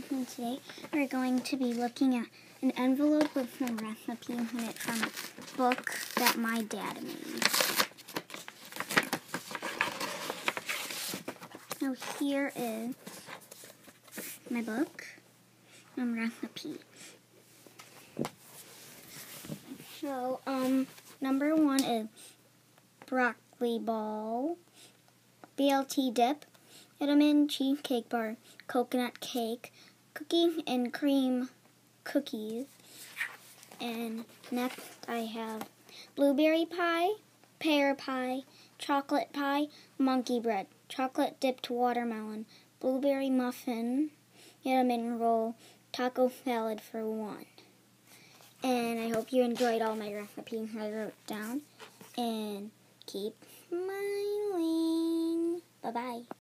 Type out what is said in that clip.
and today we're going to be looking at an envelope with some recipe in it from a book that my dad made. So here is my book and recipe. So, number 1 is broccoli ball, BLT dip, Edelman cheesecake bar, coconut cake, cookie and cream cookies, and next I have blueberry pie, pear pie, chocolate pie, monkey bread, chocolate dipped watermelon, blueberry muffin, Edelman roll, taco salad for 1. And I hope you enjoyed all my recipes I wrote down, and keep smiling. Bye-bye.